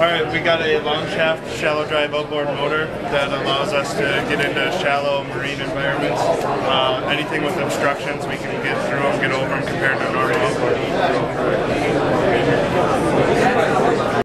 Alright, we got a long shaft, shallow drive outboard motor that allows us to get into shallow marine environments. Anything with obstructions, we can get through them, get over them compared to a